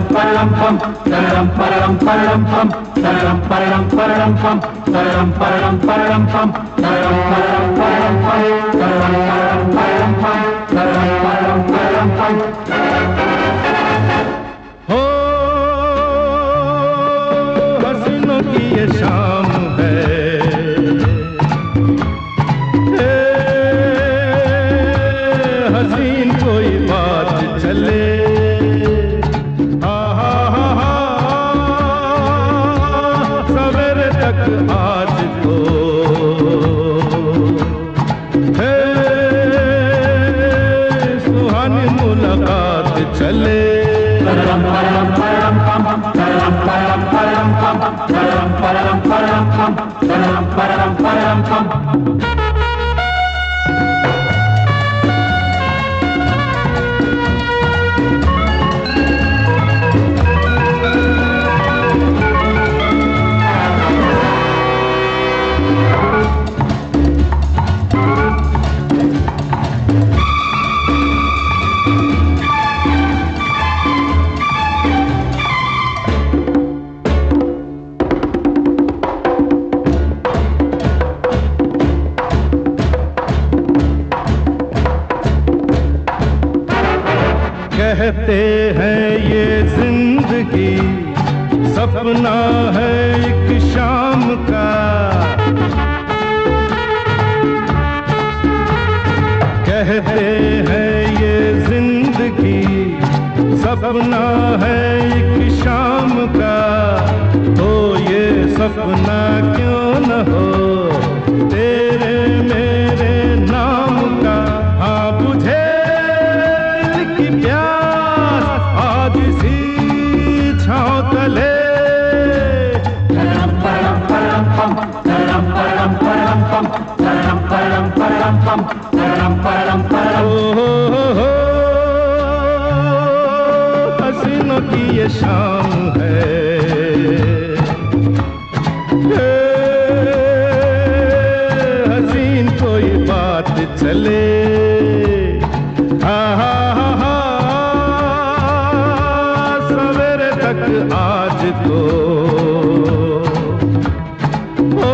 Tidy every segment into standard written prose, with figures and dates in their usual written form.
pararam pam, pararam pararam pararam pam, pararam pararam pararam pam, pararam pararam pararam pam, pararam pararam pararam pam, pararam pararam pararam pam, pararam pararam pararam pam. हो हसीनों की ये शाम है, हसीन कोई बात चले, सवेरे तक आज तो है सुहानी मुलाकात चले। Pararam pararam pararam pam, pararam pararam pararam pam, pararam pararam pararam pam, pararam pararam pararam pam. कहते हैं ये जिंदगी सपना है एक शाम का, कहते हैं ये जिंदगी सपना है एक शाम का, तो ये सपना क्यों न हो तेरे मेरे नाम का। हाँ बुझे तले pararam pararam pararam pam, pararam pararam pararam pam, pararam pararam pararam pam, pararam pararam pararam. हो हसीनों की ये शाम है, हसीन कोई बात चले, आज तो ओ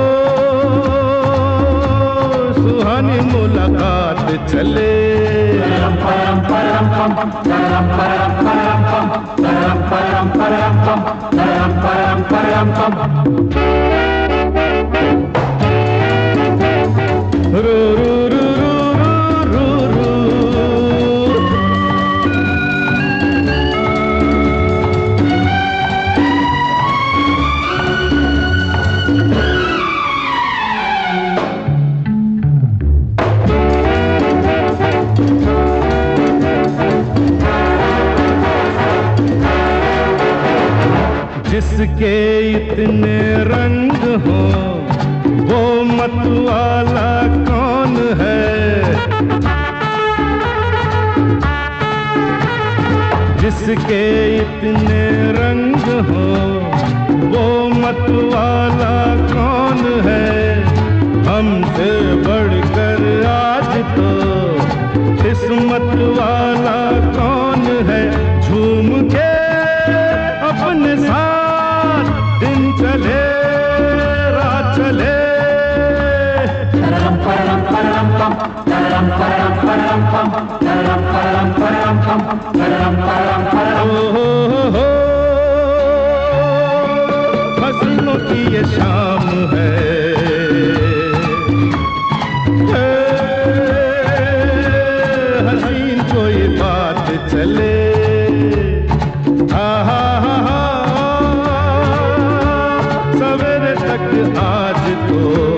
सुहानी मुलाकात चले। Pararam pararam pararam pam, pararam pararam pararam pam, pararam pararam pararam pam, pararam pararam pararam pam. रू रू रू रू रू रू जिसके इतने रंग हो वो मतवाला कौन है, जिसके इतने रंग हो वो मतवाला कौन है। हमसे बढ़कर आज तो किस्मत वाला कौन है, झूम के अपने साथ दिन चले रात चले। Pararam pararam pararam pam, pararam pararam pararam pam, pararam pararam pararam pam, pararam pararam pararam. हो हसीनों की ये शाम है, हसीन कोई बात चले, सवेरे तक आज तो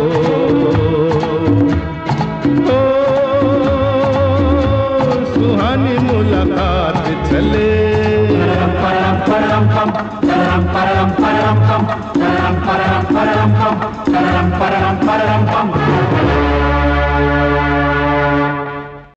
ओ सुहानी मुलाकात चले। Pararam pararam pararam pam, pararam pararam pararam pam, pararam pararam pararam pam, pararam pararam pararam pam.